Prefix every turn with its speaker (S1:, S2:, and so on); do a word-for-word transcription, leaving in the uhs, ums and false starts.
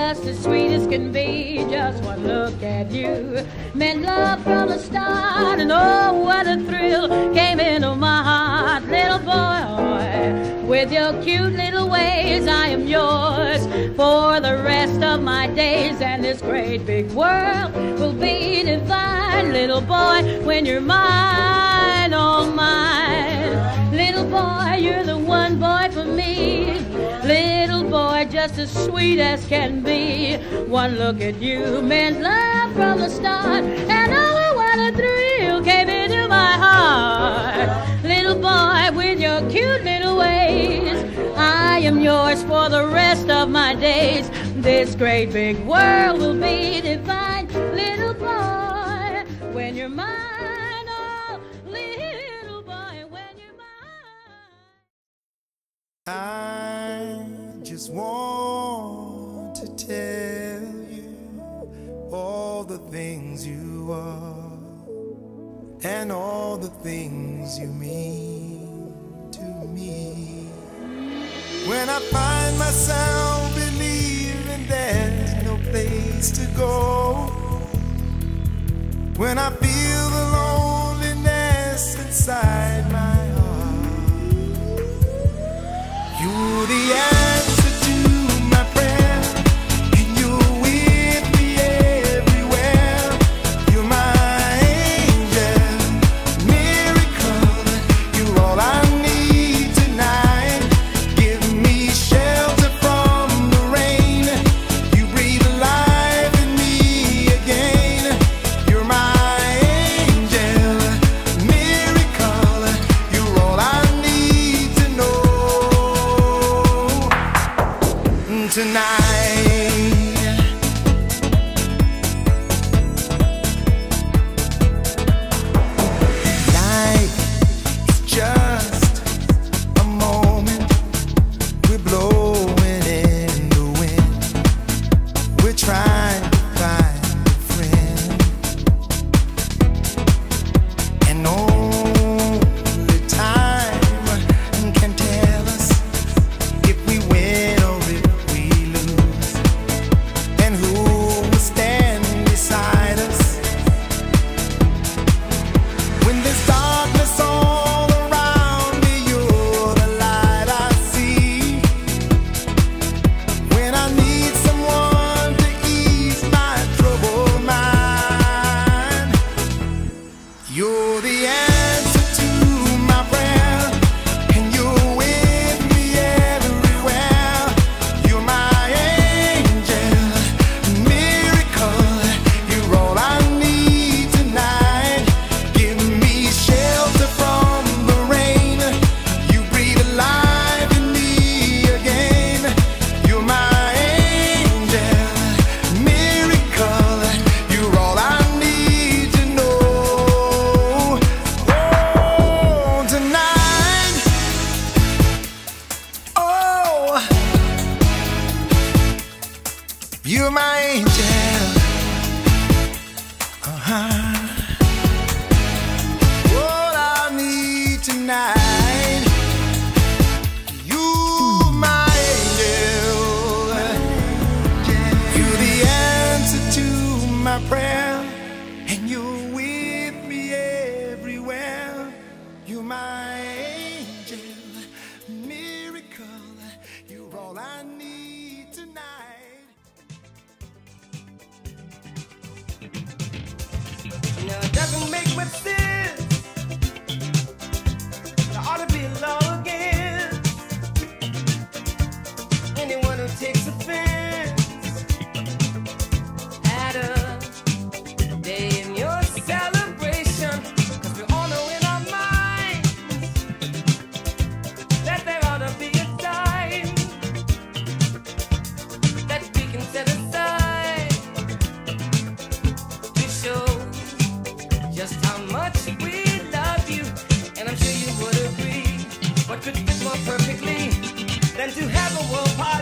S1: just as sweet as can be. Just one look at you meant love from the start, and oh, what a thrill came into my heart. Little boy, with your cute little ways, I am yours for the rest of my days, and this great big world will be divine. Little boy, when you're mine, all mine. Little boy, you're the one boy for me. Little boy, just as sweet as can be. One look at you meant love from the start, and oh, what a thrill came into my heart. Little boy, with your cute little ways, I am yours for the rest of my days. This great big world will be divine. Little boy, when you're mine.
S2: I just want to tell you all the things you are and all the things you mean to me. When I find myself believing there's no place to go, when I feel the loneliness inside my heart, you're the answer to my prayer, and you're with me everywhere. You're my angel, miracle. You're all I need tonight. Give me shelter from the rain. You breathe life in me again. You're my angel, miracle. You're all I need to know tonight. Life is just a moment. We're blowing in the wind. We're trying to find a friend, and only time can tell us if we win or if we lose, and who will stand beside us when there's darkness all around me. You're the light I see when I need someone to ease my troubled mind. You're the answer to my prayer, and you're with me everywhere. You're my angel, miracle. You're all I need tonight. Give me shelter from the rain. You breathe life in me again. You're my angel, miracle. You're all I need to know. Oh, tonight. Oh, you're my angel. Uh-huh. All I need tonight. You're my angel. You're the answer to my prayer, and you're with me everywhere. You're my angel, miracle. You're all I need tonight.
S3: Now it doesn't make much sense. There ought to be law against anyone who takes offense at a day in your celebration. 'Cause we all know in our minds that there ought to be a time that we can set aside to show just how much we love you. And I'm sure you would agree, what could fit more perfectly than to have a world party